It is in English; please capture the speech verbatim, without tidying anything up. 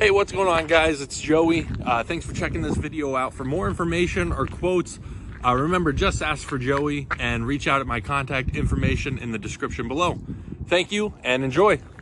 Hey, what's going on, guys? It's Joey. Uh, thanks for checking this video out. For more information or quotes, uh, remember, just ask for Joey and reach out at my contact information in the description below. Thank you and enjoy.